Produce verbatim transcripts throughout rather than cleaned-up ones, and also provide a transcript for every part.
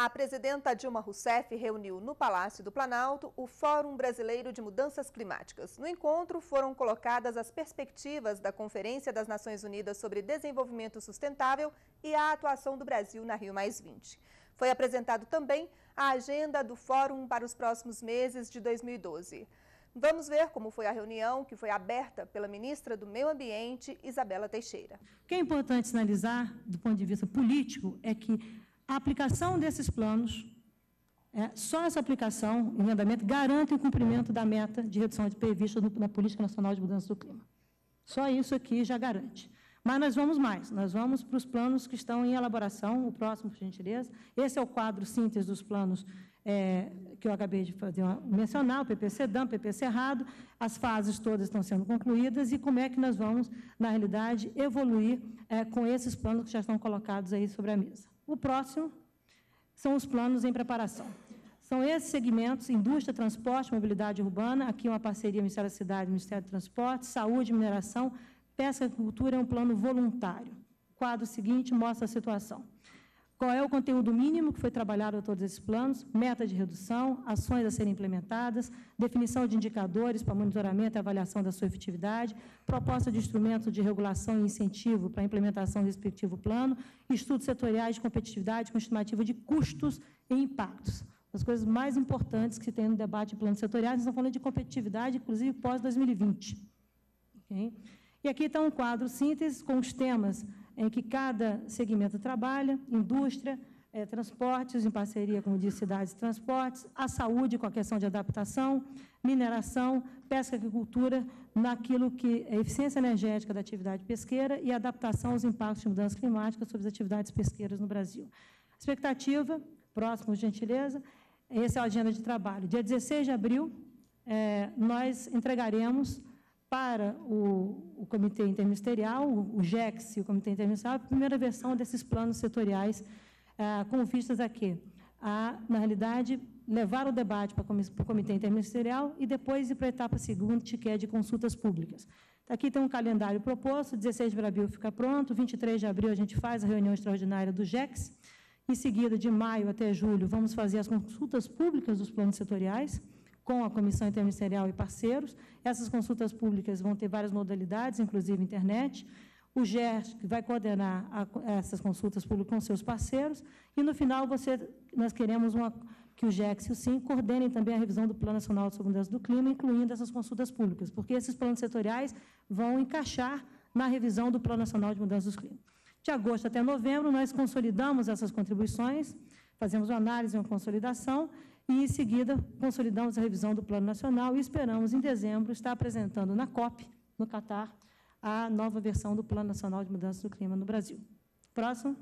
A presidenta Dilma Rousseff reuniu no Palácio do Planalto o Fórum Brasileiro de Mudanças Climáticas. No encontro foram colocadas as perspectivas da Conferência das Nações Unidas sobre Desenvolvimento Sustentável e a atuação do Brasil na Rio mais vinte. Foi apresentado também a agenda do Fórum para os próximos meses de dois mil e doze. Vamos ver como foi a reunião, que foi aberta pela ministra do Meio Ambiente, Isabela Teixeira. O que é importante sinalizar, do ponto de vista político, é que a aplicação desses planos, é, só essa aplicação em andamento, garante o cumprimento da meta de redução de prevista na Política Nacional de Mudança do Clima. Só isso aqui já garante. Mas nós vamos mais, nós vamos para os planos que estão em elaboração, o próximo, por gentileza. Esse é o quadro síntese dos planos é, que eu acabei de fazer, mencionar, o P P C D A M, P P Cerrado, as fases todas estão sendo concluídas e como é que nós vamos, na realidade, evoluir é, com esses planos que já estão colocados aí sobre a mesa. O próximo são os planos em preparação. São esses segmentos: indústria, transporte, mobilidade urbana, aqui uma parceria Ministério da Cidade, Ministério do Transporte, saúde, mineração, pesca e agricultura é um plano voluntário. O quadro seguinte mostra a situação. Qual é o conteúdo mínimo que foi trabalhado a todos esses planos, meta de redução, ações a serem implementadas, definição de indicadores para monitoramento e avaliação da sua efetividade, proposta de instrumentos de regulação e incentivo para a implementação do respectivo plano, estudos setoriais de competitividade com estimativa de custos e impactos. As coisas mais importantes que tem no debate de planos setoriais, nós estamos falando de competitividade, inclusive pós dois mil e vinte. Okay? E aqui está um quadro síntese com os temas em que cada segmento trabalha: indústria, eh, transportes, em parceria, como disse, cidades e transportes, a saúde com a questão de adaptação, mineração, pesca e agricultura, naquilo que é eficiência energética da atividade pesqueira e adaptação aos impactos de mudanças climáticas sobre as atividades pesqueiras no Brasil. Expectativa, próximo, por gentileza, essa é a agenda de trabalho. Dia dezesseis de abril, eh, nós entregaremos para o, o Comitê Interministerial, o, o GEX e o Comitê Interministerial, a primeira versão desses planos setoriais, ah, com vistas a quê? A, na realidade, levar o debate para, para o Comitê Interministerial e depois ir para a etapa seguinte, que é de consultas públicas. Aqui tem um calendário proposto: dezesseis de abril fica pronto, vinte e três de abril a gente faz a reunião extraordinária do GEX, em seguida, de maio até julho, vamos fazer as consultas públicas dos planos setoriais, com a Comissão Interministerial e parceiros. Essas consultas públicas vão ter várias modalidades, inclusive internet. O G E R S vai coordenar a, essas consultas públicas com seus parceiros. E, no final, você, nós queremos uma, que o GEX e o SIM coordenem também a revisão do Plano Nacional de Mudança do Clima, incluindo essas consultas públicas, porque esses planos setoriais vão encaixar na revisão do Plano Nacional de Mudança do Clima. De agosto até novembro, nós consolidamos essas contribuições, fazemos uma análise e uma consolidação, e, em seguida, consolidamos a revisão do Plano Nacional e esperamos, em dezembro, estar apresentando na COP, no Catar, a nova versão do Plano Nacional de Mudança do Clima no Brasil. Próximo.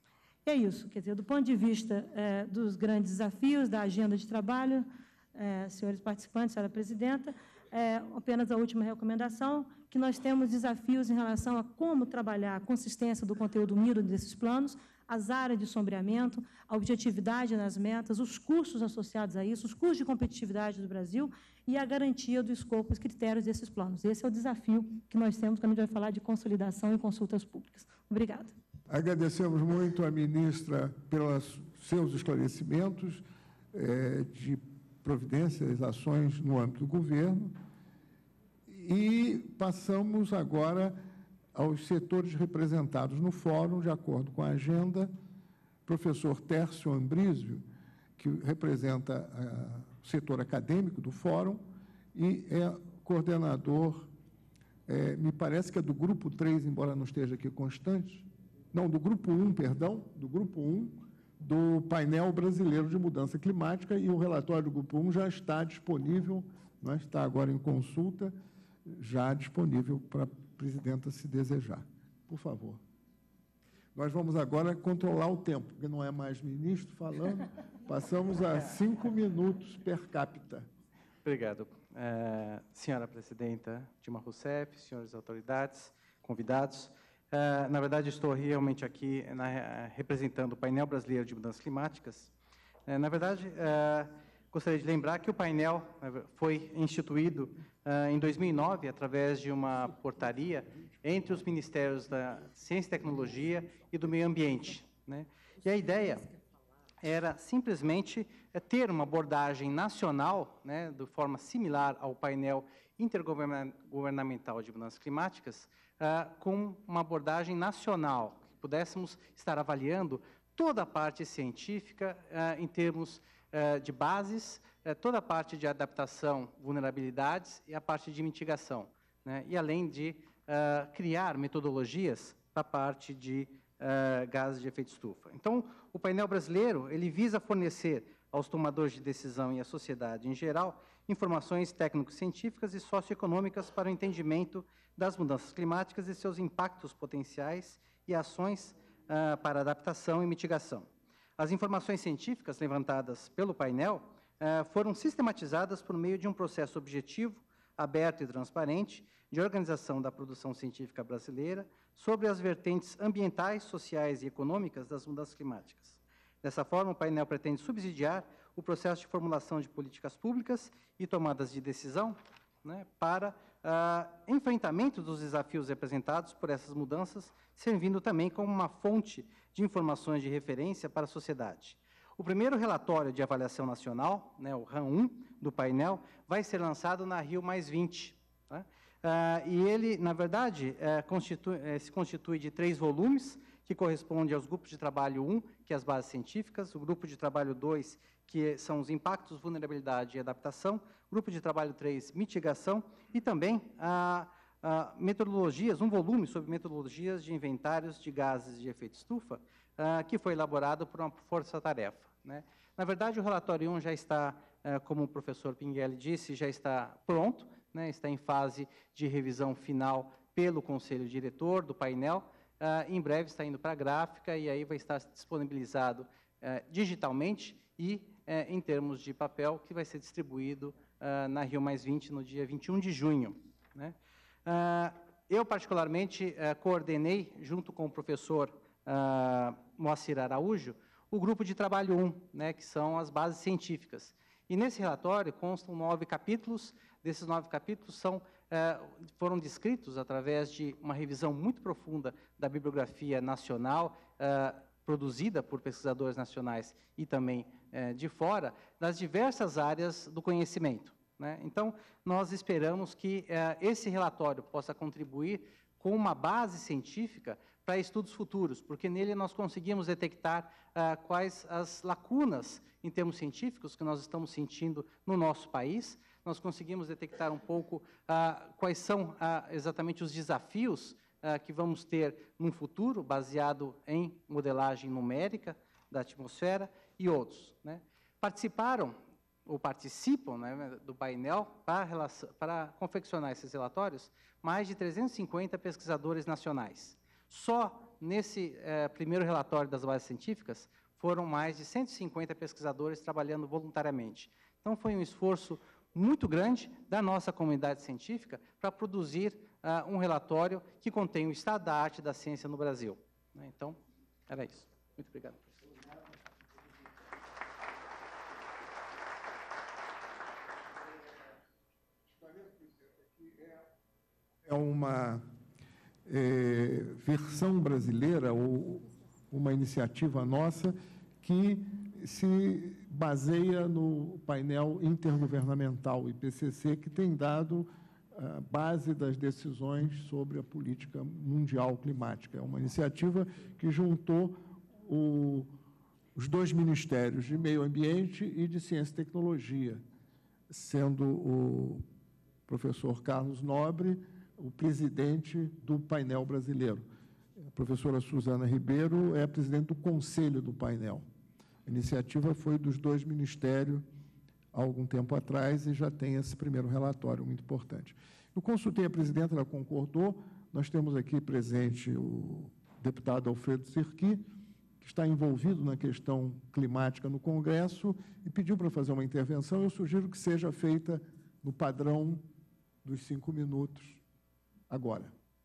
É isso. Quer dizer, do ponto de vista eh, dos grandes desafios da agenda de trabalho, eh, senhores participantes, senhora presidenta, eh, apenas a última recomendação, que nós temos desafios em relação a como trabalhar a consistência do conteúdo unido desses planos, as áreas de sombreamento, a objetividade nas metas, os custos associados a isso, os custos de competitividade do Brasil e a garantia do escopo e critérios desses planos. Esse é o desafio que nós temos quando a gente vai falar de consolidação e consultas públicas. Obrigada. Agradecemos muito à ministra pelos seus esclarecimentos eh, de providências, ações no âmbito do governo. E passamos agora aos setores representados no fórum, de acordo com a agenda. Professor Tércio Ambrísio, que representa uh, o setor acadêmico do fórum e é coordenador, é, me parece que é do grupo três, embora não esteja aqui constante, não, do grupo um, perdão, do grupo um, do painel brasileiro de mudança climática, e o relatório do grupo um já está disponível, não é? Está agora em consulta, já disponível para a presidenta, se desejar. Por favor. Nós vamos agora controlar o tempo, porque não é mais ministro falando, passamos a cinco minutos per capita. Obrigado. Uh, senhora presidenta Dilma Rousseff, senhores autoridades, convidados, uh, na verdade estou realmente aqui na, representando o painel brasileiro de mudanças climáticas. Uh, na verdade, uh, gostaria de lembrar que o painel foi instituído uh, em dois mil e nove, através de uma portaria entre os Ministérios da Ciência e Tecnologia e do Meio Ambiente, né? E a ideia era simplesmente é, ter uma abordagem nacional, né, de forma similar ao painel intergovernamental de mudanças climáticas, ah, com uma abordagem nacional, que pudéssemos estar avaliando toda a parte científica ah, em termos ah, de bases, ah, toda a parte de adaptação, vulnerabilidades e a parte de mitigação, né, e além de ah, criar metodologias para a parte de Uh, gases de efeito estufa. Então, o painel brasileiro, ele visa fornecer aos tomadores de decisão e à sociedade em geral informações técnico-científicas e socioeconômicas para o entendimento das mudanças climáticas e seus impactos potenciais e ações uh, para adaptação e mitigação. As informações científicas levantadas pelo painel uh, foram sistematizadas por meio de um processo objetivo, aberto e transparente de organização da produção científica brasileira sobre as vertentes ambientais, sociais e econômicas das mudanças climáticas. Dessa forma, o painel pretende subsidiar o processo de formulação de políticas públicas e tomadas de decisão, né, para ah, enfrentamento dos desafios representados por essas mudanças, servindo também como uma fonte de informações de referência para a sociedade. O primeiro relatório de avaliação nacional, né, o RAM um, do painel, vai ser lançado na Rio mais vinte. Tá? Uh, e ele, na verdade, uh, constitui, uh, se constitui de três volumes, que correspondem aos grupos de trabalho um, que é as bases científicas, o grupo de trabalho dois, que são os impactos, vulnerabilidade e adaptação, grupo de trabalho três, mitigação, e também uh, uh, metodologias, um volume sobre metodologias de inventários de gases de efeito estufa, uh, que foi elaborado por uma força-tarefa, né? Na verdade, o relatório um já está, uh, como o professor Pinguelli disse, já está pronto, né, está em fase de revisão final pelo Conselho Diretor do painel, uh, em breve está indo para a gráfica e aí vai estar disponibilizado uh, digitalmente e uh, em termos de papel, que vai ser distribuído uh, na Rio mais vinte no dia vinte e um de junho. Né? Uh, eu, particularmente, uh, coordenei, junto com o professor uh, Moacir Araújo, o grupo de trabalho um, né, que são as bases científicas. E nesse relatório constam nove capítulos. Desses nove capítulos são, eh, foram descritos através de uma revisão muito profunda da bibliografia nacional, eh, produzida por pesquisadores nacionais e também eh, de fora, das diversas áreas do conhecimento, né? Então, nós esperamos que eh, esse relatório possa contribuir com uma base científica para estudos futuros, porque nele nós conseguimos detectar ah, quais as lacunas em termos científicos que nós estamos sentindo no nosso país. Nós conseguimos detectar um pouco ah, quais são ah, exatamente os desafios ah, que vamos ter no futuro, baseado em modelagem numérica da atmosfera e outros, né? Participaram, ou participam, né, do painel para, para confeccionar esses relatórios, mais de trezentos e cinquenta pesquisadores nacionais. Só nesse eh, primeiro relatório das bases científicas, foram mais de cento e cinquenta pesquisadores trabalhando voluntariamente. Então, foi um esforço muito grande da nossa comunidade científica para produzir uh, um relatório que contém o estado da arte da ciência no Brasil. Então, era isso. Muito obrigado, professor. É uma é, versão brasileira, ou uma iniciativa nossa, que se baseia no painel intergovernamental I P C C, que tem dado a base das decisões sobre a política mundial climática. É uma iniciativa que juntou o, os dois ministérios de Meio Ambiente e de Ciência e Tecnologia, sendo o professor Carlos Nobre o presidente do painel brasileiro. A professora Suzana Ribeiro é a presidente do conselho do painel. A iniciativa foi dos dois ministérios há algum tempo atrás e já tem esse primeiro relatório muito importante. Eu consultei a presidenta, ela concordou. Nós temos aqui presente o deputado Alfredo Serqui, que está envolvido na questão climática no Congresso e pediu para fazer uma intervenção. Eu sugiro que seja feita no padrão dos cinco minutos agora.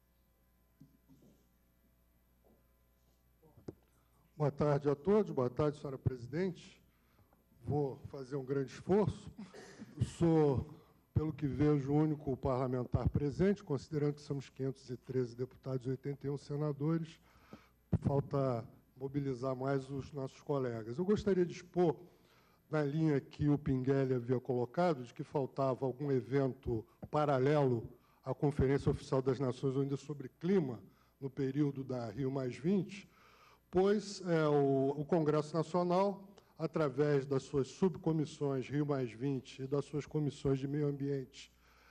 Boa tarde a todos, boa tarde, senhora presidente. Vou fazer um grande esforço. Eu sou, pelo que vejo, o único parlamentar presente, considerando que somos quinhentos e treze deputados e oitenta e um senadores. Falta mobilizar mais os nossos colegas. Eu gostaria de expor, na linha que o Pinguelli havia colocado, de que faltava algum evento paralelo à Conferência Oficial das Nações Unidas sobre Clima, no período da Rio mais vinte, pois é, o, o Congresso Nacional, através das suas subcomissões Rio mais vinte e das suas comissões de Meio Ambiente,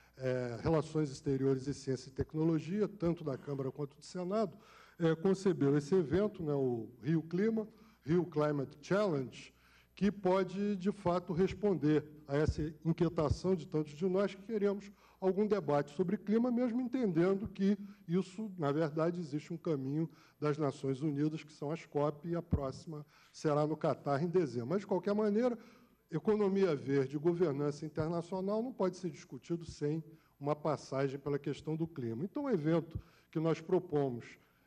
é, Relações Exteriores e Ciência e Tecnologia, tanto da Câmara quanto do Senado, é, concebeu esse evento, né, o Rio Clima, Rio Climate Challenge, que pode, de fato, responder a essa inquietação de tantos de nós que queremos algum debate sobre clima, mesmo entendendo que isso, na verdade, existe um caminho das Nações Unidas, que são as COP, e a próxima será no Catar, em dezembro. Mas, de qualquer maneira, economia verde e governança internacional não pode ser discutido sem uma passagem pela questão do clima. Então, o evento que nós propomos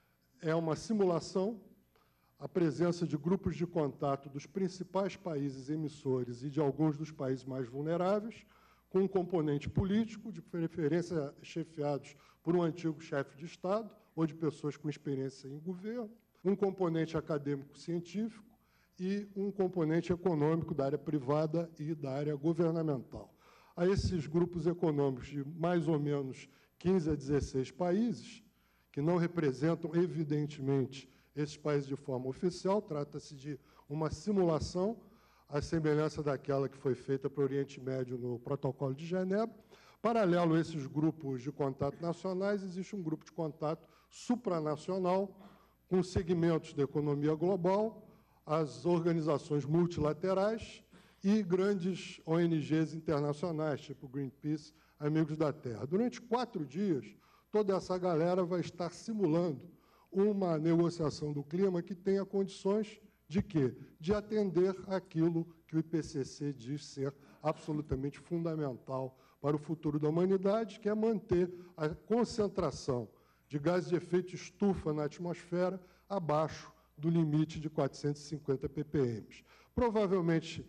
é uma simulação, a presença de grupos de contato dos principais países emissores e de alguns dos países mais vulneráveis, com um componente político, de preferência chefiados por um antigo chefe de Estado ou de pessoas com experiência em governo, um componente acadêmico-científico e um componente econômico da área privada e da área governamental. A esses grupos econômicos de mais ou menos quinze a dezesseis países, que não representam, evidentemente, esses países de forma oficial, trata-se de uma simulação, à semelhança daquela que foi feita para o Oriente Médio no Protocolo de Genebra. Paralelo a esses grupos de contato nacionais, existe um grupo de contato supranacional, com segmentos da economia global, as organizações multilaterais e grandes O N Gs internacionais, tipo Greenpeace, Amigos da Terra. Durante quatro dias, toda essa galera vai estar simulando uma negociação do clima que tenha condições de quê? De atender aquilo que o I P C C diz ser absolutamente fundamental para o futuro da humanidade, que é manter a concentração de gases de efeito estufa na atmosfera abaixo do limite de quatrocentos e cinquenta ppm. Provavelmente,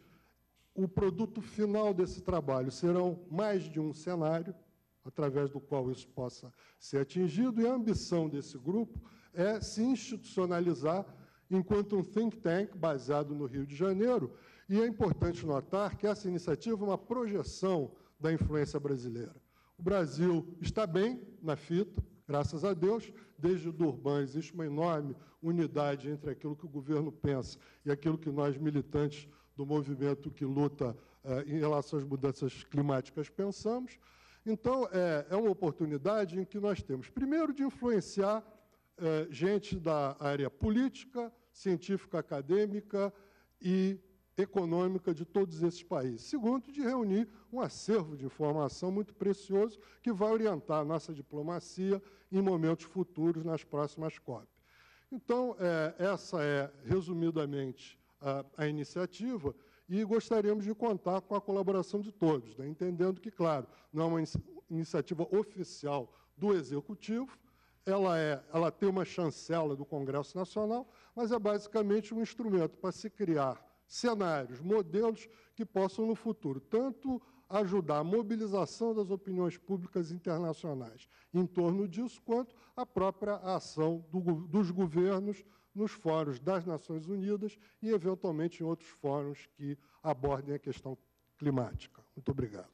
o produto final desse trabalho serão mais de um cenário, através do qual isso possa ser atingido, e a ambição desse grupo é se institucionalizar enquanto um think tank baseado no Rio de Janeiro, e é importante notar que essa iniciativa é uma projeção da influência brasileira. O Brasil está bem na fita, graças a Deus, desde o Durban existe uma enorme unidade entre aquilo que o governo pensa e aquilo que nós, militantes do movimento que luta eh, em relação às mudanças climáticas, pensamos. Então, é, é uma oportunidade em que nós temos, primeiro, de influenciar eh, gente da área política, científica, acadêmica e econômica de todos esses países. Segundo, de reunir um acervo de informação muito precioso que vai orientar a nossa diplomacia em momentos futuros nas próximas COP. Então, é, essa é, resumidamente, a, a iniciativa, e gostaríamos de contar com a colaboração de todos, né? Entendendo que, claro, não é uma iniciativa oficial do Executivo, ela, é, ela tem uma chancela do Congresso Nacional, mas é basicamente um instrumento para se criar cenários, modelos que possam, no futuro, tanto ajudar a mobilização das opiniões públicas internacionais em torno disso, quanto a própria ação do, dos governos nos fóruns das Nações Unidas e, eventualmente, em outros fóruns que abordem a questão climática. Muito obrigado.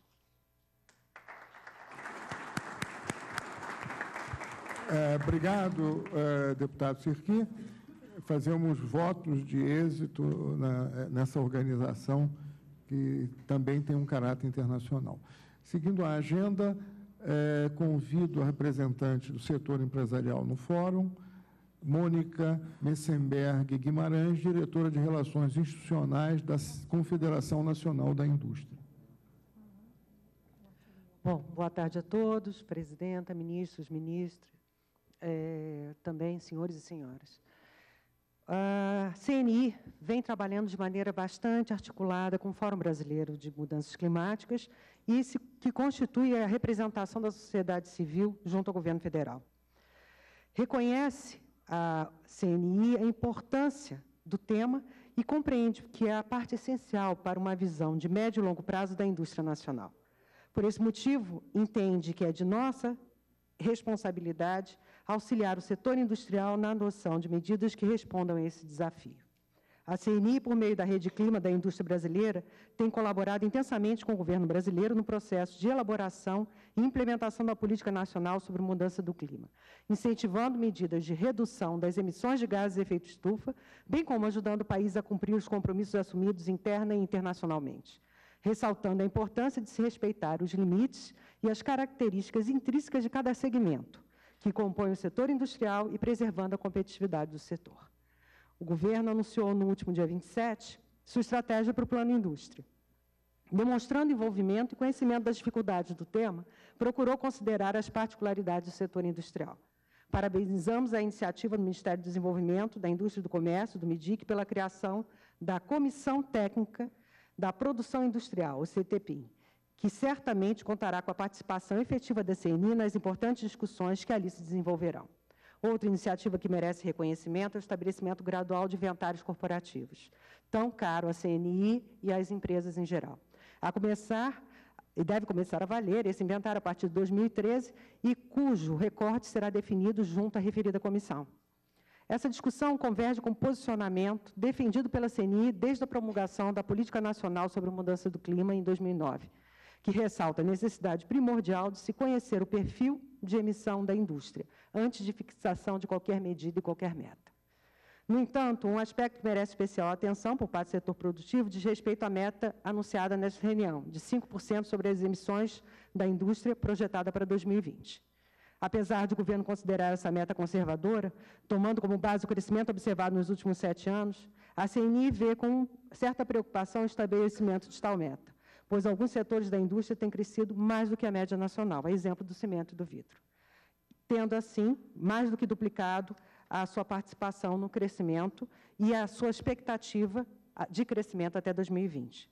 É, obrigado, é, deputado Sirki. Fazemos votos de êxito na, nessa organização, que também tem um caráter internacional. Seguindo a agenda, é, convido a representante do setor empresarial no fórum, Mônica Messenberg Guimarães, diretora de Relações Institucionais da Confederação Nacional da Indústria. Bom, boa tarde a todos, presidenta, ministros, ministras, é, também senhores e senhoras. A C N I vem trabalhando de maneira bastante articulada com o Fórum Brasileiro de Mudanças Climáticas, e se, que constitui a representação da sociedade civil junto ao governo federal. Reconhece a C N I a importância do tema e compreende que é a parte essencial para uma visão de médio e longo prazo da indústria nacional. Por esse motivo, entende que é de nossa responsabilidade, auxiliar o setor industrial na adoção de medidas que respondam a esse desafio. A C N I, por meio da Rede Clima da indústria brasileira, tem colaborado intensamente com o governo brasileiro no processo de elaboração e implementação da política nacional sobre mudança do clima, incentivando medidas de redução das emissões de gases de efeito estufa, bem como ajudando o país a cumprir os compromissos assumidos interna e internacionalmente, ressaltando a importância de se respeitar os limites e as características intrínsecas de cada segmento, que compõe o setor industrial e preservando a competitividade do setor. O governo anunciou no último dia vinte e sete sua estratégia para o Plano Indústria. Demonstrando envolvimento e conhecimento das dificuldades do tema, procurou considerar as particularidades do setor industrial. Parabenizamos a iniciativa do Ministério do Desenvolvimento, da Indústria e do Comércio, do MIDIC, pela criação da Comissão Técnica da Produção Industrial, o C T P I M, que certamente contará com a participação efetiva da C N I nas importantes discussões que ali se desenvolverão. Outra iniciativa que merece reconhecimento é o estabelecimento gradual de inventários corporativos, tão caro à C N I e às empresas em geral. A começar, e deve começar a valer, esse inventário a partir de dois mil e treze, e cujo recorte será definido junto à referida comissão. Essa discussão converge com o posicionamento defendido pela C N I desde a promulgação da Política Nacional sobre a Mudança do Clima em dois mil e nove, que ressalta a necessidade primordial de se conhecer o perfil de emissão da indústria, antes de fixação de qualquer medida e qualquer meta. No entanto, um aspecto que merece especial atenção por parte do setor produtivo diz respeito à meta anunciada nesta reunião, de cinco por cento sobre as emissões da indústria projetada para dois mil e vinte. Apesar de o governo considerar essa meta conservadora, tomando como base o crescimento observado nos últimos sete anos, a C N I vê com certa preocupação o estabelecimento de tal meta, pois alguns setores da indústria têm crescido mais do que a média nacional, a exemplo do cimento e do vidro, tendo, assim, mais do que duplicado a sua participação no crescimento e a sua expectativa de crescimento até dois mil e vinte.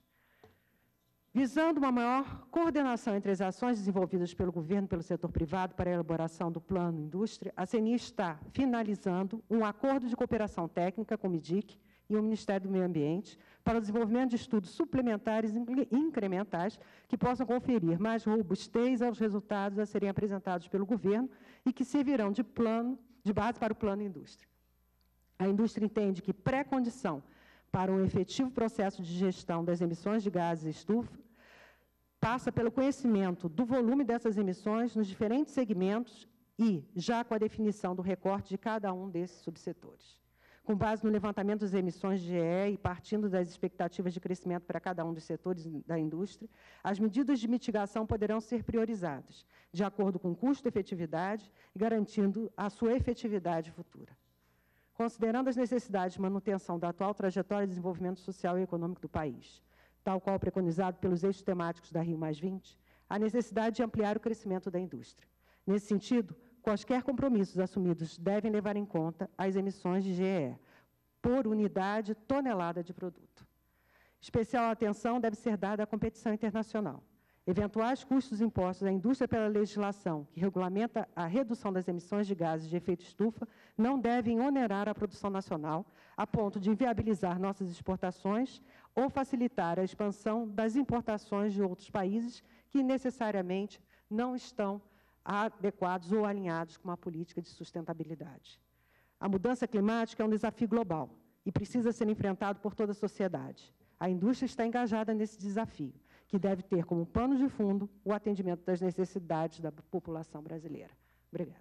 Visando uma maior coordenação entre as ações desenvolvidas pelo governo e pelo setor privado para a elaboração do Plano Indústria, a C N I está finalizando um acordo de cooperação técnica com o MIDIC e o Ministério do Meio Ambiente para o desenvolvimento de estudos suplementares e incrementais que possam conferir mais robustez aos resultados a serem apresentados pelo governo e que servirão de plano, de base para o Plano Indústria. A indústria entende que pré-condição para um efetivo processo de gestão das emissões de gases estufa passa pelo conhecimento do volume dessas emissões nos diferentes segmentos e já com a definição do recorte de cada um desses subsetores. Com base no levantamento das emissões de G E e partindo das expectativas de crescimento para cada um dos setores da indústria, as medidas de mitigação poderão ser priorizadas, de acordo com custo-efetividade e garantindo a sua efetividade futura. Considerando as necessidades de manutenção da atual trajetória de desenvolvimento social e econômico do país, tal qual preconizado pelos eixos temáticos da Rio mais vinte, há necessidade de ampliar o crescimento da indústria. Nesse sentido, quaisquer compromissos assumidos devem levar em conta as emissões de G E, por unidade tonelada de produto. Especial atenção deve ser dada à competição internacional. Eventuais custos impostos à indústria pela legislação que regulamenta a redução das emissões de gases de efeito estufa não devem onerar a produção nacional, a ponto de inviabilizar nossas exportações ou facilitar a expansão das importações de outros países que necessariamente não estão adequados ou alinhados com uma política de sustentabilidade. A mudança climática é um desafio global e precisa ser enfrentado por toda a sociedade. A indústria está engajada nesse desafio, que deve ter como pano de fundo o atendimento das necessidades da população brasileira. Obrigada.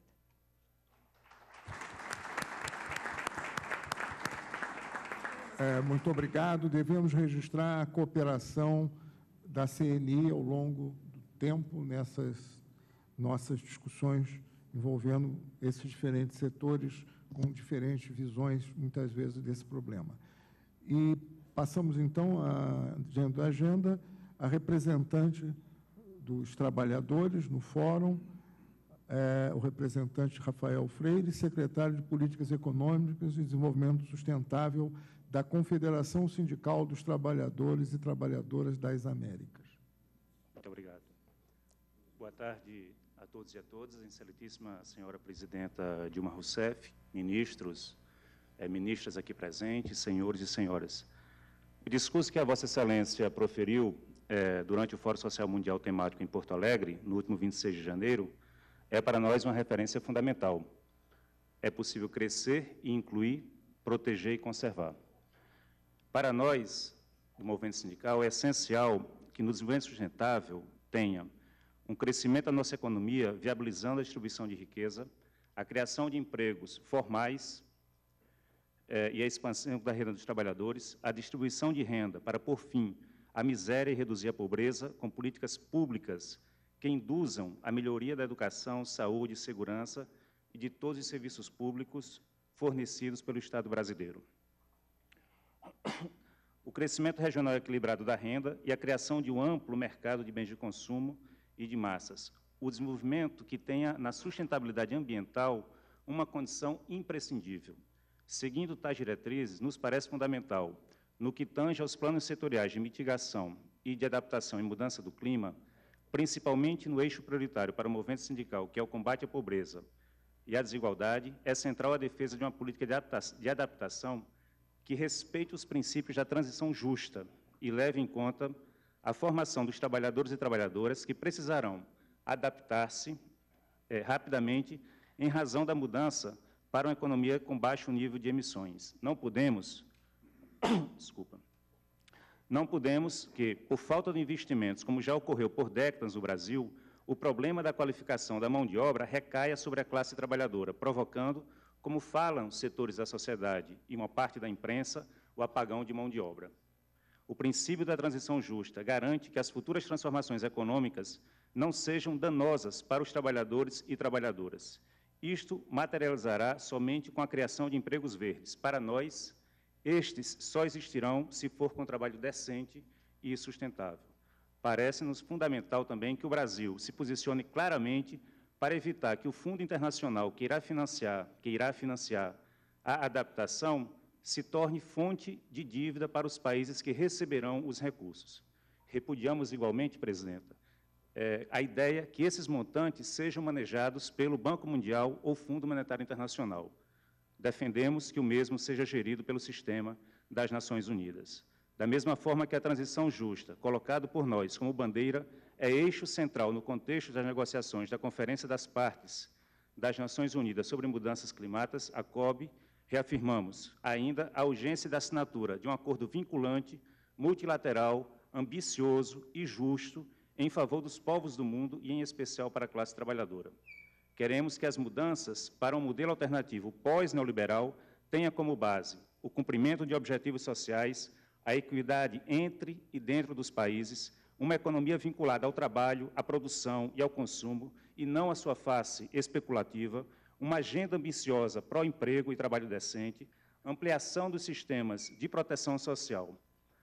É, muito obrigado. Devemos registrar a cooperação da C N I ao longo do tempo nessas nossas discussões envolvendo esses diferentes setores com diferentes visões, muitas vezes, desse problema. E passamos, então, à agenda, a representante dos trabalhadores no fórum, é, o representante Rafael Freire, secretário de Políticas Econômicas e Desenvolvimento Sustentável da Confederação Sindical dos Trabalhadores e Trabalhadoras das Américas. Muito obrigado. Boa tarde a todos e a todas, excelentíssima senhora presidenta Dilma Rousseff, ministros, eh, ministras aqui presentes, senhores e senhoras. O discurso que a Vossa Excelência proferiu eh, durante o Fórum Social Mundial temático em Porto Alegre, no último vinte e seis de janeiro, é para nós uma referência fundamental. É possível crescer e incluir, proteger e conservar. Para nós, do movimento sindical, é essencial que no desenvolvimento sustentável tenha um crescimento da nossa economia, viabilizando a distribuição de riqueza, a criação de empregos formais eh, e a expansão da renda dos trabalhadores, a distribuição de renda para pôr fim à miséria e reduzir a pobreza, com políticas públicas que induzam a melhoria da educação, saúde e segurança e de todos os serviços públicos fornecidos pelo Estado brasileiro. O crescimento regional equilibrado da renda e a criação de um amplo mercado de bens de consumo e de massas. O desenvolvimento que tenha na sustentabilidade ambiental uma condição imprescindível. Seguindo tais diretrizes, nos parece fundamental, no que tange aos planos setoriais de mitigação e de adaptação e mudança do clima, principalmente no eixo prioritário para o movimento sindical, que é o combate à pobreza e à desigualdade, é central a defesa de uma política de adaptação que respeite os princípios da transição justa e leve em conta a formação dos trabalhadores e trabalhadoras que precisarão adaptar-se é, rapidamente em razão da mudança para uma economia com baixo nível de emissões. Não podemos, desculpa, não podemos que, por falta de investimentos, como já ocorreu por décadas no Brasil, o problema da qualificação da mão de obra recaia sobre a classe trabalhadora, provocando, como falam setores da sociedade e uma parte da imprensa, o apagão de mão de obra. O princípio da transição justa garante que as futuras transformações econômicas não sejam danosas para os trabalhadores e trabalhadoras. Isto materializará somente com a criação de empregos verdes. Para nós, estes só existirão se for com trabalho decente e sustentável. Parece-nos fundamental também que o Brasil se posicione claramente para evitar que o Fundo Internacional que irá financiar, que irá financiar a adaptação se torne fonte de dívida para os países que receberão os recursos. Repudiamos igualmente, Presidenta, é, a ideia que esses montantes sejam manejados pelo Banco Mundial ou Fundo Monetário Internacional. Defendemos que o mesmo seja gerido pelo sistema das Nações Unidas. Da mesma forma que a transição justa, colocado por nós como bandeira, é eixo central no contexto das negociações da Conferência das Partes das Nações Unidas sobre Mudanças Climáticas, a COB, reafirmamos ainda a urgência da assinatura de um acordo vinculante, multilateral, ambicioso e justo em favor dos povos do mundo e, em especial, para a classe trabalhadora. Queremos que as mudanças para um modelo alternativo pós-neoliberal tenha como base o cumprimento de objetivos sociais, a equidade entre e dentro dos países, uma economia vinculada ao trabalho, à produção e ao consumo, e não à sua face especulativa, uma agenda ambiciosa pró-emprego e trabalho decente, ampliação dos sistemas de proteção social.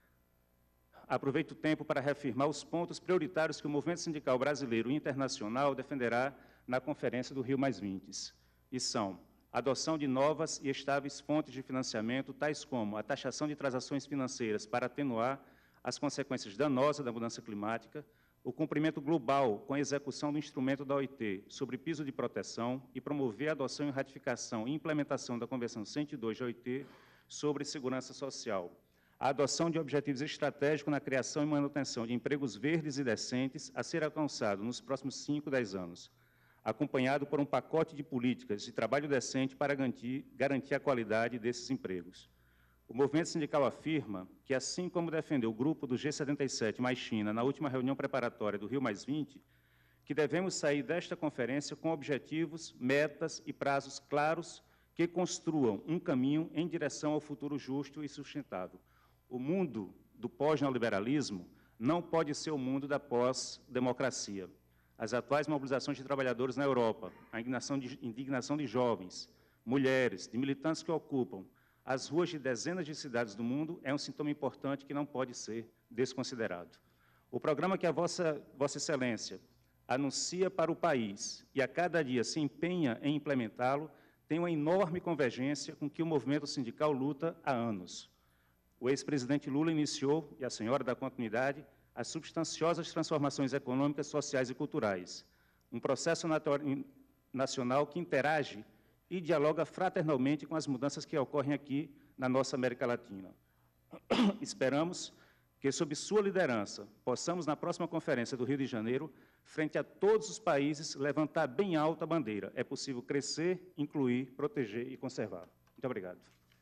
Aproveito o tempo para reafirmar os pontos prioritários que o movimento sindical brasileiro e internacional defenderá na Conferência do Rio mais vinte, e são a adoção de novas e estáveis fontes de financiamento, tais como a taxação de transações financeiras para atenuar as consequências danosas da mudança climática, o cumprimento global com a execução do instrumento da O I T sobre piso de proteção e promover a adoção e ratificação e implementação da Convenção cento e dois da O I T sobre segurança social, a adoção de objetivos estratégicos na criação e manutenção de empregos verdes e decentes a ser alcançado nos próximos cinco, dez anos, acompanhado por um pacote de políticas de trabalho decente para garantir, garantir a qualidade desses empregos. O movimento sindical afirma que, assim como defendeu o grupo do G setenta e sete mais China na última reunião preparatória do Rio mais vinte, que devemos sair desta conferência com objetivos, metas e prazos claros que construam um caminho em direção ao futuro justo e sustentável. O mundo do pós-neoliberalismo não pode ser o mundo da pós-democracia. As atuais mobilizações de trabalhadores na Europa, a indignação de, indignação de jovens, mulheres, de militantes que ocupam as ruas de dezenas de cidades do mundo é um sintoma importante que não pode ser desconsiderado. O programa que a Vossa, Vossa Excelência anuncia para o país e a cada dia se empenha em implementá-lo tem uma enorme convergência com que o movimento sindical luta há anos. O ex-presidente Lula iniciou, e a senhora da continuidade, as substanciosas transformações econômicas, sociais e culturais, um processo nacional que interage e dialoga fraternalmente com as mudanças que ocorrem aqui na nossa América Latina. Esperamos que, sob sua liderança, possamos, na próxima Conferência do Rio de Janeiro, frente a todos os países, levantar bem alta a bandeira. É possível crescer, incluir, proteger e conservar. Muito obrigado.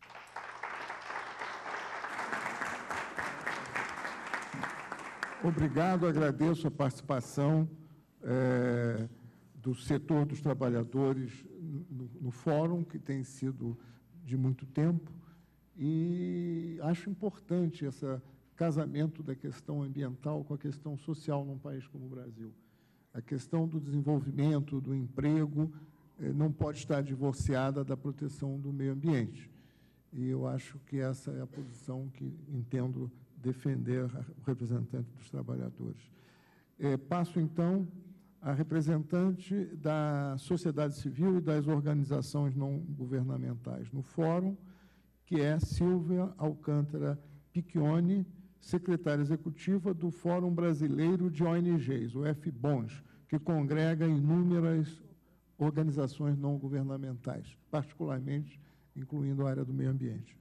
Obrigado, agradeço a participação é, do setor dos trabalhadores no, no fórum, que tem sido de muito tempo, e acho importante esse casamento da questão ambiental com a questão social num país como o Brasil. A questão do desenvolvimento, do emprego, eh, não pode estar divorciada da proteção do meio ambiente. E eu acho que essa é a posição que entendo defender o representante dos trabalhadores. Eh, passo, então, a representante da sociedade civil e das organizações não governamentais no fórum, que é Silvia Alcântara Piccioni, secretária executiva do Fórum Brasileiro de O N Gs, o F B O N S, que congrega inúmeras organizações não governamentais, particularmente incluindo a área do meio ambiente.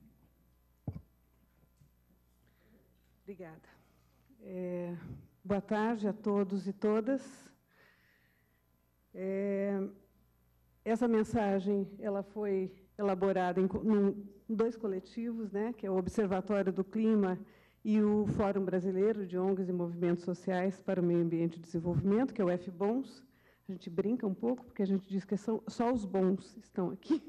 Obrigada. É, boa tarde a todos e todas. É, essa mensagem ela foi elaborada em, em dois coletivos, né, que é o Observatório do Clima e o Fórum Brasileiro de O N Gs e Movimentos Sociais para o Meio Ambiente e Desenvolvimento, que é o F B O N S. A gente brinca um pouco, porque a gente diz que são, só os bons estão aqui.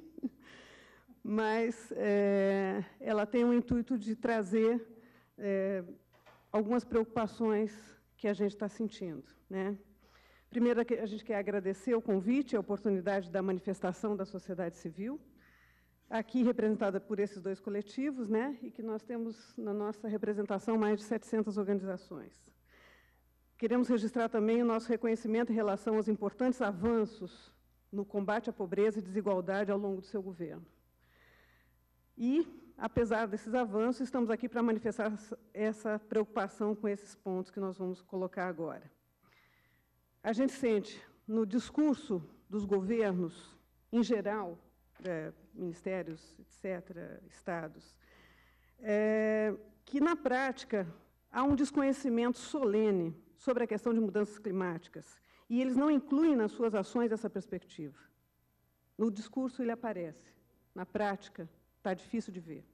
Mas é, ela tem o intuito de trazer é, algumas preocupações que a gente está sentindo, né? Primeiro, a gente quer agradecer o convite, a oportunidade da manifestação da sociedade civil, aqui representada por esses dois coletivos, né, e que nós temos na nossa representação mais de setecentas organizações. Queremos registrar também o nosso reconhecimento em relação aos importantes avanços no combate à pobreza e desigualdade ao longo do seu governo. E, apesar desses avanços, estamos aqui para manifestar essa preocupação com esses pontos que nós vamos colocar agora. A gente sente, no discurso dos governos, em geral, é, ministérios, etcétera, estados, é, que, na prática, há um desconhecimento solene sobre a questão de mudanças climáticas, e eles não incluem nas suas ações essa perspectiva. No discurso ele aparece, na prática está difícil de ver.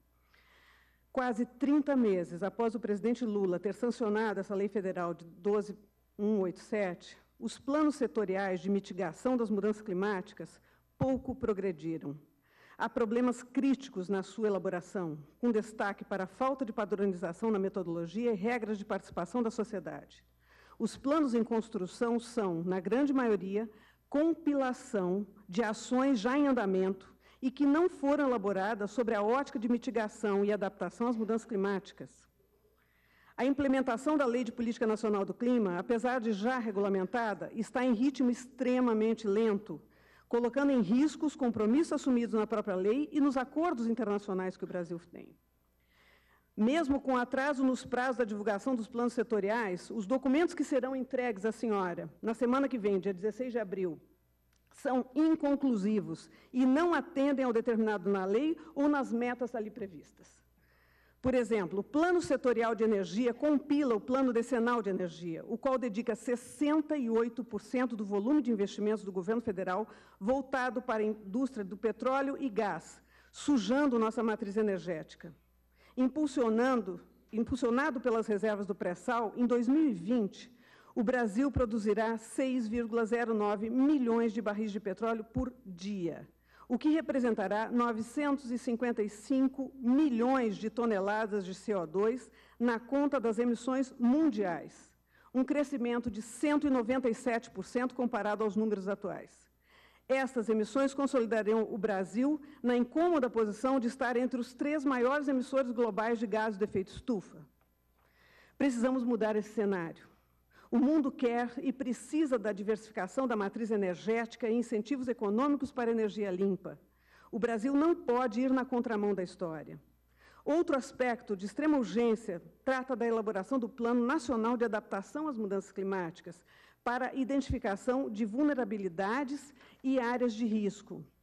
Quase trinta meses após o presidente Lula ter sancionado essa lei federal de doze mil cento e oitenta e sete, os planos setoriais de mitigação das mudanças climáticas pouco progrediram. Há problemas críticos na sua elaboração, com destaque para a falta de padronização na metodologia e regras de participação da sociedade. Os planos em construção são, na grande maioria, compilação de ações já em andamento e que não foram elaboradas sobre a ótica de mitigação e adaptação às mudanças climáticas. A implementação da Lei de Política Nacional do Clima, apesar de já regulamentada, está em ritmo extremamente lento, colocando em risco os compromissos assumidos na própria lei e nos acordos internacionais que o Brasil tem. Mesmo com atraso nos prazos da divulgação dos planos setoriais, os documentos que serão entregues à senhora na semana que vem, dia dezesseis de abril, são inconclusivos e não atendem ao determinado na lei ou nas metas ali previstas. Por exemplo, o Plano Setorial de Energia compila o Plano Decenal de Energia, o qual dedica sessenta e oito por cento do volume de investimentos do governo federal voltado para a indústria do petróleo e gás, sujando nossa matriz energética. Impulsionando, impulsionado pelas reservas do pré-sal, em dois mil e vinte, o Brasil produzirá seis vírgula zero nove milhões de barris de petróleo por dia, o que representará novecentos e cinquenta e cinco milhões de toneladas de C O dois na conta das emissões mundiais, um crescimento de cento e noventa e sete por cento comparado aos números atuais. Estas emissões consolidariam o Brasil na incômoda posição de estar entre os três maiores emissores globais de gases de efeito estufa. Precisamos mudar esse cenário. O mundo quer e precisa da diversificação da matriz energética e incentivos econômicos para a energia limpa. O Brasil não pode ir na contramão da história. Outro aspecto de extrema urgência trata da elaboração do Plano Nacional de Adaptação às Mudanças Climáticas para a identificação de vulnerabilidades e áreas de risco.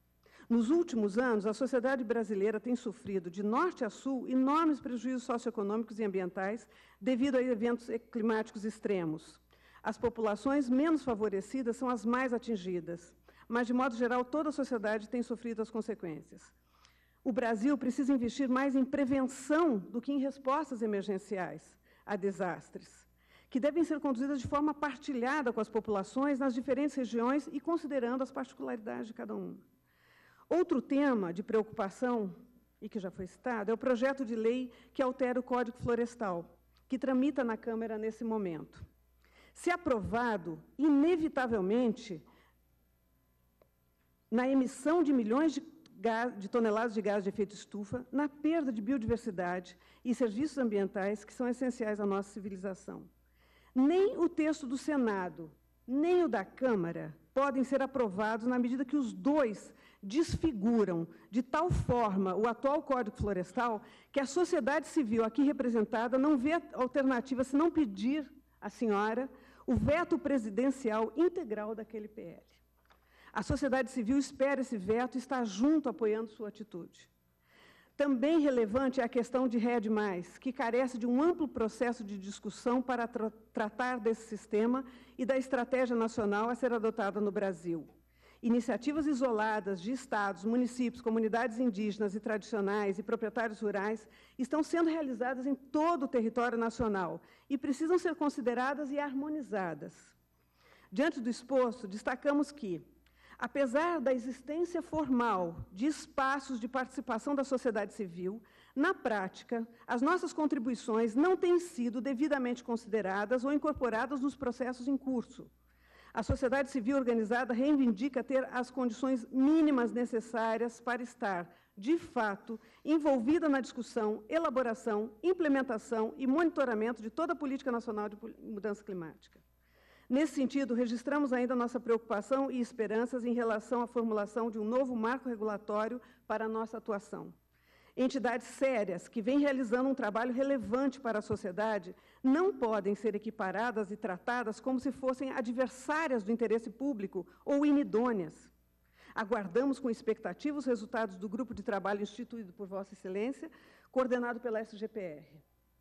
Nos últimos anos, a sociedade brasileira tem sofrido, de norte a sul, enormes prejuízos socioeconômicos e ambientais devido a eventos climáticos extremos. As populações menos favorecidas são as mais atingidas, mas, de modo geral, toda a sociedade tem sofrido as consequências. O Brasil precisa investir mais em prevenção do que em respostas emergenciais a desastres, que devem ser conduzidas de forma partilhada com as populações nas diferentes regiões e considerando as particularidades de cada uma. Outro tema de preocupação, e que já foi citado, é o projeto de lei que altera o Código Florestal, que tramita na Câmara nesse momento. Se aprovado, inevitavelmente, na emissão de milhões de, gás, de toneladas de gás de efeito estufa, na perda de biodiversidade e serviços ambientais que são essenciais à nossa civilização. Nem o texto do Senado, nem o da Câmara podem ser aprovados na medida que os dois desfiguram de tal forma o atual Código Florestal que a sociedade civil aqui representada não vê alternativa senão pedir à senhora o veto presidencial integral daquele P L. A sociedade civil espera esse veto e está junto apoiando sua atitude. Também relevante é a questão de RED mais, que carece de um amplo processo de discussão para tra tratar desse sistema e da estratégia nacional a ser adotada no Brasil. Iniciativas isoladas de estados, municípios, comunidades indígenas e tradicionais e proprietários rurais estão sendo realizadas em todo o território nacional e precisam ser consideradas e harmonizadas. Diante do exposto, destacamos que, apesar da existência formal de espaços de participação da sociedade civil, na prática, as nossas contribuições não têm sido devidamente consideradas ou incorporadas nos processos em curso. A sociedade civil organizada reivindica ter as condições mínimas necessárias para estar, de fato, envolvida na discussão, elaboração, implementação e monitoramento de toda a política nacional de mudança climática. Nesse sentido, registramos ainda nossa preocupação e esperanças em relação à formulação de um novo marco regulatório para a nossa atuação. Entidades sérias, que vêm realizando um trabalho relevante para a sociedade, não podem ser equiparadas e tratadas como se fossem adversárias do interesse público ou inidôneas. Aguardamos com expectativa os resultados do grupo de trabalho instituído por Vossa Excelência, coordenado pela S G P R.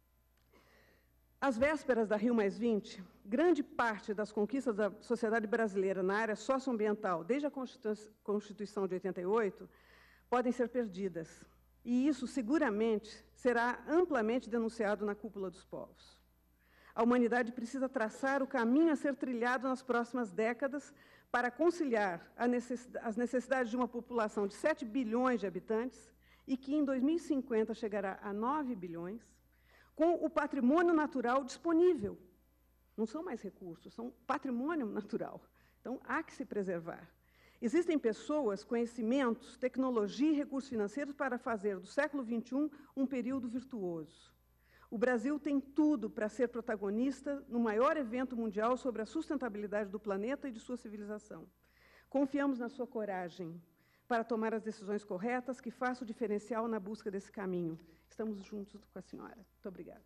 Às vésperas da Rio mais vinte, grande parte das conquistas da sociedade brasileira na área socioambiental, desde a Constituição de oitenta e oito, podem ser perdidas. E isso, seguramente, será amplamente denunciado na cúpula dos povos. A humanidade precisa traçar o caminho a ser trilhado nas próximas décadas para conciliar as necessidades de uma população de sete bilhões de habitantes e que, em dois mil e cinquenta, chegará a nove bilhões, com o patrimônio natural disponível. Não são mais recursos, são patrimônio natural. Então, há que se preservar. Existem pessoas, conhecimentos, tecnologia e recursos financeiros para fazer do século vinte e um um período virtuoso. O Brasil tem tudo para ser protagonista no maior evento mundial sobre a sustentabilidade do planeta e de sua civilização. Confiamos na sua coragem para tomar as decisões corretas que façam o diferencial na busca desse caminho. Estamos juntos com a senhora. Muito obrigada.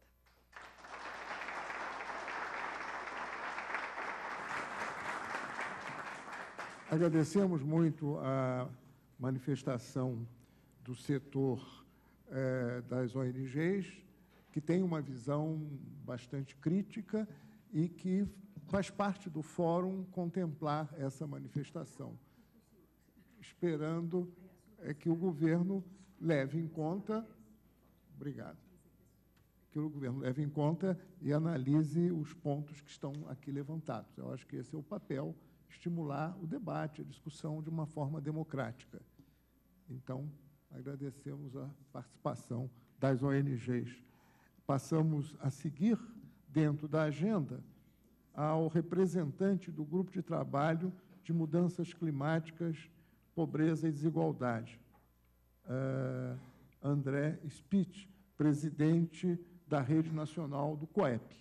Agradecemos muito a manifestação do setor eh, das O N Gs, que tem uma visão bastante crítica e que faz parte do fórum contemplar essa manifestação, esperando é, que o governo leve em conta, obrigado, que o governo leve em conta e analise os pontos que estão aqui levantados. Eu acho que esse é o papel, estimular o debate, a discussão de uma forma democrática. Então, agradecemos a participação das O N Gs. Passamos a seguir, dentro da agenda, ao representante do Grupo de Trabalho de Mudanças Climáticas, Pobreza e Desigualdade, uh, André Spitz, presidente da Rede Nacional do COEP.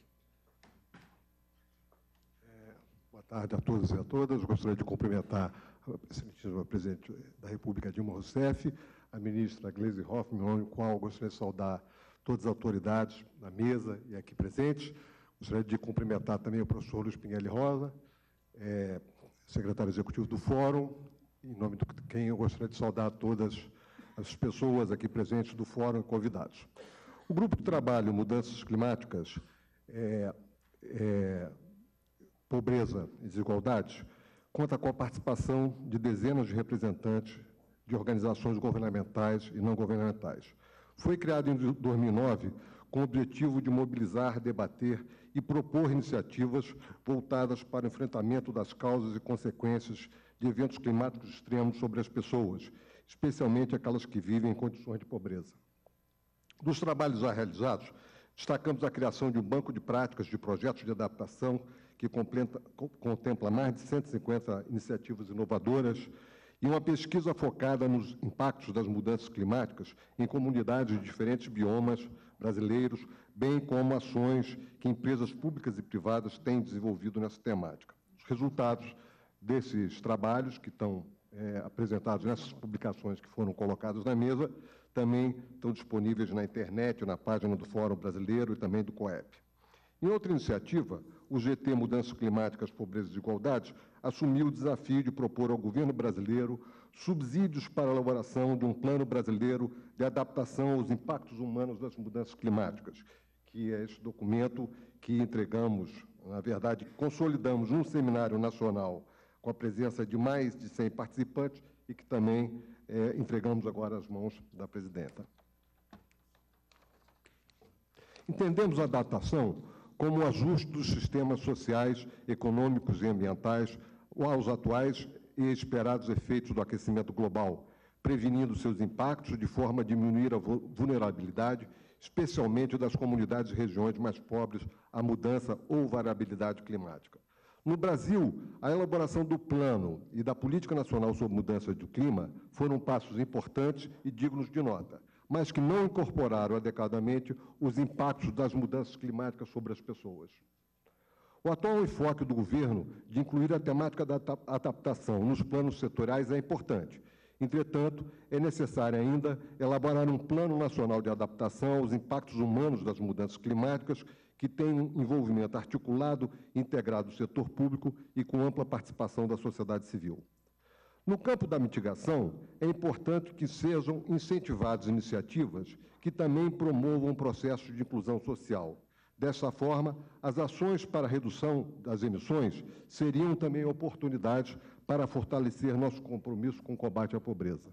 Boa tarde a todos e a todas. Eu gostaria de cumprimentar a excelentíssima presidente da República, Dilma Rousseff, a ministra Gleisi Hoffmann, com a qual gostaria de saudar todas as autoridades na mesa e aqui presentes. Gostaria de cumprimentar também o professor Luiz Pinguelli Rosa, é, secretário executivo do Fórum, em nome de quem eu gostaria de saudar todas as pessoas aqui presentes do fórum e convidados. O Grupo de Trabalho Mudanças Climáticas, é, é, Pobreza e Desigualdades, conta com a participação de dezenas de representantes de organizações governamentais e não governamentais. Foi criado em dois mil e nove com o objetivo de mobilizar, debater e propor iniciativas voltadas para o enfrentamento das causas e consequências de eventos climáticos extremos sobre as pessoas, especialmente aquelas que vivem em condições de pobreza. Dos trabalhos já realizados, destacamos a criação de um banco de práticas de projetos de adaptação que contempla mais de cento e cinquenta iniciativas inovadoras e uma pesquisa focada nos impactos das mudanças climáticas em comunidades de diferentes biomas brasileiros, bem como ações que empresas públicas e privadas têm desenvolvido nessa temática. Os resultados desses trabalhos, que estão é, apresentados nessas publicações que foram colocadas na mesa, também estão disponíveis na internet, na página do Fórum Brasileiro e também do COEP. Em outra iniciativa, o G T Mudanças Climáticas, Pobreza e Desigualdades assumiu o desafio de propor ao governo brasileiro subsídios para a elaboração de um plano brasileiro de adaptação aos impactos humanos das mudanças climáticas, que é este documento que entregamos, na verdade, consolidamos num seminário nacional com a presença de mais de cem participantes e que também é, entregamos agora às mãos da presidenta. Entendemos a adaptação como o ajuste dos sistemas sociais, econômicos e ambientais aos atuais e esperados efeitos do aquecimento global, prevenindo seus impactos de forma a diminuir a vulnerabilidade, especialmente das comunidades e regiões mais pobres à mudança ou variabilidade climática. No Brasil, a elaboração do Plano e da Política Nacional sobre Mudança do Clima foram passos importantes e dignos de nota, mas que não incorporaram adequadamente os impactos das mudanças climáticas sobre as pessoas. O atual enfoque do governo de incluir a temática da adaptação nos planos setoriais é importante. Entretanto, é necessário ainda elaborar um plano nacional de adaptação aos impactos humanos das mudanças climáticas que tenha um envolvimento articulado e integrado do setor público e com ampla participação da sociedade civil. No campo da mitigação, é importante que sejam incentivadas iniciativas que também promovam um processo de inclusão social. Dessa forma, as ações para a redução das emissões seriam também oportunidades para fortalecer nosso compromisso com o combate à pobreza.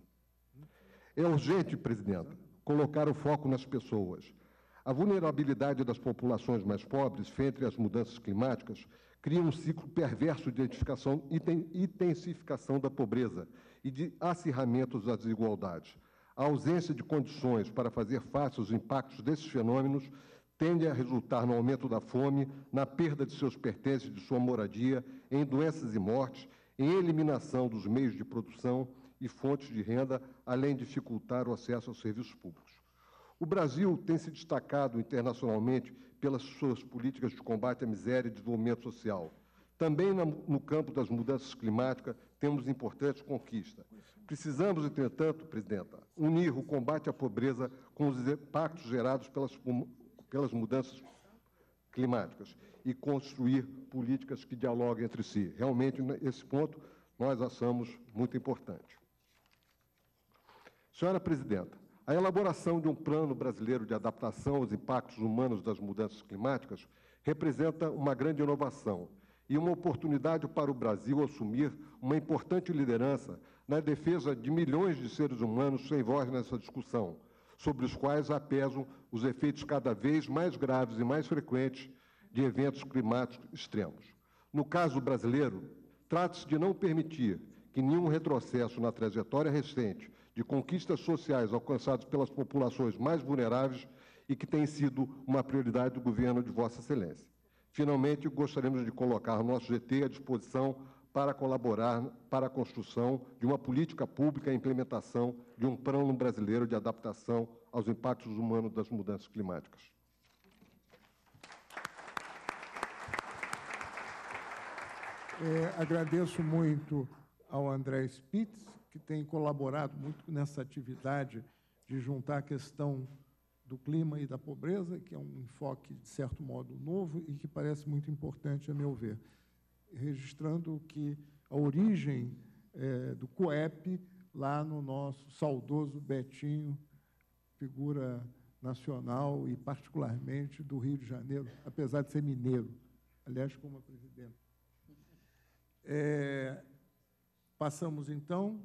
É urgente, presidenta, colocar o foco nas pessoas. A vulnerabilidade das populações mais pobres frente às mudanças climáticas cria um ciclo perverso de identificação e intensificação da pobreza e de acirramentos das desigualdades. A ausência de condições para fazer face aos impactos desses fenômenos tende a resultar no aumento da fome, na perda de seus pertences, de sua moradia, em doenças e mortes, em eliminação dos meios de produção e fontes de renda, além de dificultar o acesso aos serviços públicos. O Brasil tem se destacado internacionalmente pelas suas políticas de combate à miséria e desenvolvimento social. Também no campo das mudanças climáticas temos importantes conquistas. Precisamos, entretanto, presidenta, unir o combate à pobreza com os impactos gerados pelas, pelas mudanças climáticas e construir políticas que dialoguem entre si. Realmente, esse ponto, nós achamos muito importante. Senhora presidenta, a elaboração de um plano brasileiro de adaptação aos impactos humanos das mudanças climáticas representa uma grande inovação e uma oportunidade para o Brasil assumir uma importante liderança na defesa de milhões de seres humanos sem voz nessa discussão, sobre os quais apesam os efeitos cada vez mais graves e mais frequentes de eventos climáticos extremos. No caso brasileiro, trata-se de não permitir que nenhum retrocesso na trajetória recente de conquistas sociais alcançadas pelas populações mais vulneráveis e que tem sido uma prioridade do governo de Vossa Excelência. Finalmente, gostaríamos de colocar o nosso G T à disposição para colaborar para a construção de uma política pública e a implementação de um plano brasileiro de adaptação aos impactos humanos das mudanças climáticas. É, agradeço muito ao André Spitz, que tem colaborado muito nessa atividade de juntar a questão do clima e da pobreza, que é um enfoque, de certo modo, novo e que parece muito importante, a meu ver, registrando que a origem é, do COEP, lá no nosso saudoso Betinho, figura nacional e, particularmente, do Rio de Janeiro, apesar de ser mineiro, aliás, como a presidenta. É, passamos, então,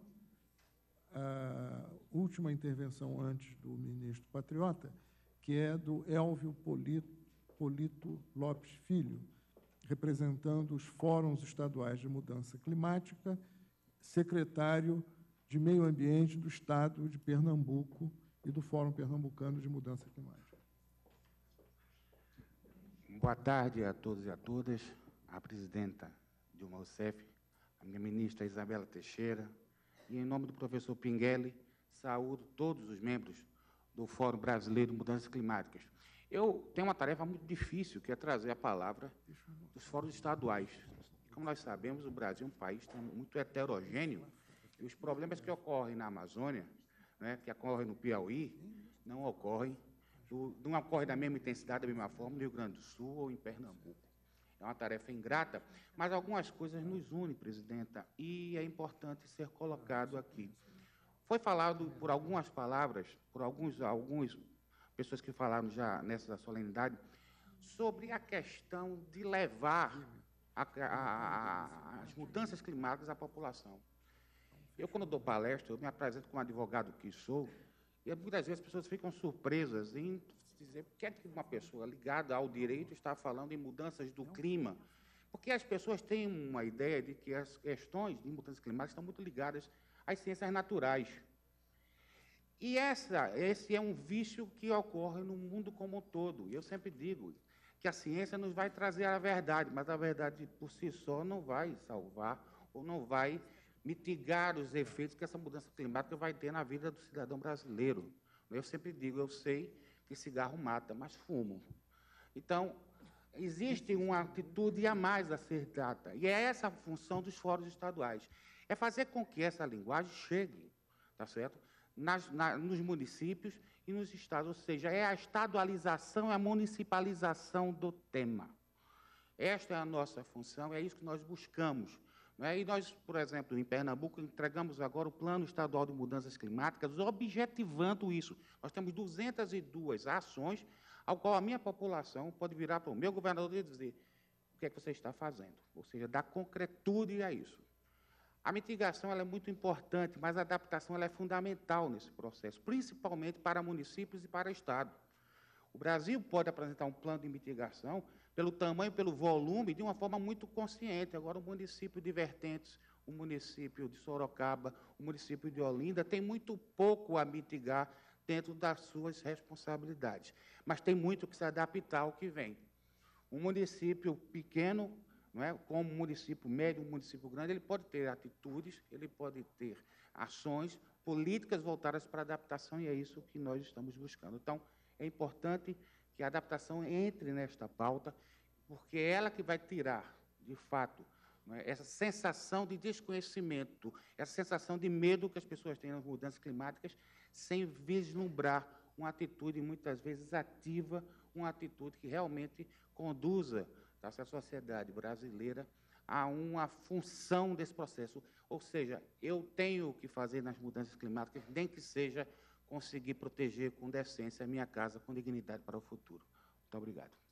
à última intervenção antes do ministro Patriota, que é do Elvio Polito, Polito Lopes Filho, representando os Fóruns Estaduais de Mudança Climática, secretário de Meio Ambiente do Estado de Pernambuco e do Fórum Pernambucano de Mudança Climática. Boa tarde a todos e a todas, a presidenta Dilma Rousseff, a minha ministra Isabela Teixeira, e, em nome do professor Pinguelli, saúdo todos os membros do Fórum Brasileiro de Mudanças Climáticas. Eu tenho uma tarefa muito difícil, que é trazer a palavra dos fóruns estaduais. Como nós sabemos, o Brasil é um país muito heterogêneo, e os problemas que ocorrem na Amazônia, né, que ocorrem no Piauí, não ocorrem, não ocorrem da mesma intensidade, da mesma forma, no Rio Grande do Sul ou em Pernambuco. É uma tarefa ingrata, mas algumas coisas nos unem, presidenta, e é importante ser colocado aqui. Foi falado por algumas palavras, por alguns, algumas pessoas que falaram já nessa solenidade, sobre a questão de levar a, a, a, as mudanças climáticas à população. Eu, quando dou palestra, eu me apresento como advogado que sou, e muitas vezes as pessoas ficam surpresas em dizer por que é que uma pessoa ligada ao direito está falando em mudanças do clima. Porque as pessoas têm uma ideia de que as questões de mudanças climáticas estão muito ligadas às ciências naturais. E essa, esse é um vício que ocorre no mundo como um todo. E eu sempre digo que a ciência nos vai trazer a verdade, mas a verdade por si só não vai salvar ou não vai mitigar os efeitos que essa mudança climática vai ter na vida do cidadão brasileiro. Eu sempre digo, eu sei que cigarro mata, mas fumo. Então, existe uma atitude a mais a ser dada, e é essa a função dos fóruns estaduais, é fazer com que essa linguagem chegue, tá certo? Nas, na, nos municípios e nos estados, ou seja, é a estadualização, é a municipalização do tema. Esta é a nossa função, é isso que nós buscamos. E nós, por exemplo, em Pernambuco, entregamos agora o Plano Estadual de Mudanças Climáticas, objetivando isso. Nós temos duzentas e duas ações, ao qual a minha população pode virar para o meu governador e dizer o que é que você está fazendo, ou seja, dar concretude a isso. A mitigação ela é muito importante, mas a adaptação ela é fundamental nesse processo, principalmente para municípios e para Estado. O Brasil pode apresentar um plano de mitigação pelo tamanho, pelo volume, de uma forma muito consciente. Agora, o município de Vertentes, o município de Sorocaba, o município de Olinda, tem muito pouco a mitigar dentro das suas responsabilidades, mas tem muito que se adaptar ao que vem. Um município pequeno, não é, como um município médio, um município grande, ele pode ter atitudes, ele pode ter ações, políticas voltadas para a adaptação, e é isso que nós estamos buscando. Então, é importante que a adaptação entre nesta pauta, porque é ela que vai tirar, de fato, não é, essa sensação de desconhecimento, essa sensação de medo que as pessoas têm nas mudanças climáticas, sem vislumbrar uma atitude, muitas vezes, ativa, uma atitude que realmente conduza a sociedade brasileira a uma função desse processo. Ou seja, eu tenho que fazer nas mudanças climáticas, nem que seja conseguir proteger com decência a minha casa, com dignidade para o futuro. Muito obrigado.